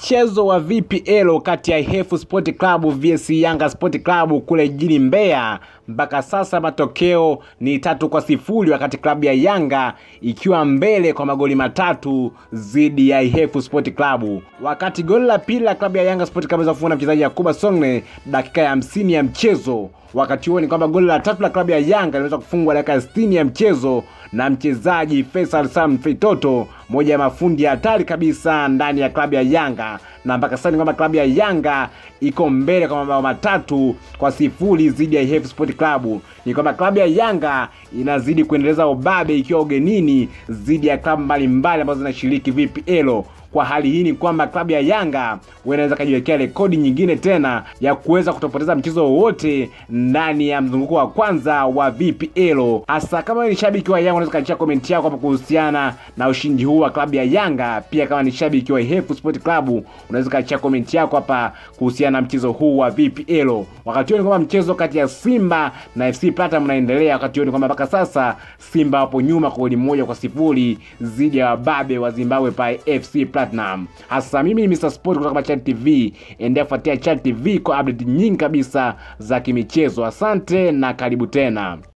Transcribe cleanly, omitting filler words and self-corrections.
Mchezo wa VPL kati ya IHF Sport Club vs Yanga Sport Club kule jijini Mbeya, mpaka sasa matokeo ni 3-0, wakati klabu ya Yanga ikiwa mbele kwa magoli 3 dhidi ya IHF Sport Club. Wakati goli la pili la klabu ya Yanga Sport Club limefunga na mchezaji Yakuba Songne dakika ya 50 ya mchezo. Wakati huo ni kwamba goli la 3 la klabu ya Yanga limeweza kufungwa dakika 60 ya mchezo na mchezaji Faisal Sam Feitoto, moja ya mafundi hatari kabisa ndani ya klabu ya Yanga. Na mpaka sasa ni kwamba klabu ya Yanga iko mbele kwa mabao 3-0 dhidi ya IHF Sport Club. Ni kwamba klabu ya Yanga inazidi kuendeleza ubabe ikiwa ugenini dhidi ya klabu mbalimbali ambazo zinashiriki VPL. Kwa hali hii ni kwamba klabu ya Yanga wanaweza kujiwekea rekodi nyingine tena ya kuweza kutopoteza mchezo wowote ndani ya mzunguko wa kwanza wa VPL. Hasa kama ni shabiki wa Yanga, unaweza kuacha comment yako hapo kuhusiana na ushindi huu wa klabu ya Yanga. Pia kama ni shabiki wa IHF Sport Club, unaweza kuacha comment yako hapa kuhusiana na mchezo huu wa VPL. Wakati huo ni kwamba mchezo kati ya Simba na FC Platinum unaendelea. Wakati huo ni kwamba mpaka sasa Simba hapo nyuma kwa goli 1-0 dhidi ya wababe wa Zimbabwe pa FC Platinum. Hasa mimi ni Mr. Sport kutoka Chat TV. Endelea kufuatia Chat TV kwa update nyingi kabisa za kimichezo. Asante na karibu tena.